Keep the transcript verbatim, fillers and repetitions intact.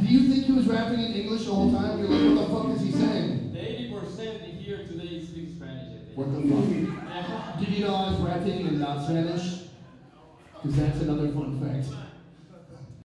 Do you think he was rapping in English the whole time? You're like, what the fuck is he saying? The eighty percent here today speak Spanish, I think. What the fuck? Did you know I was rapping and not Spanish? Because that's another fun fact.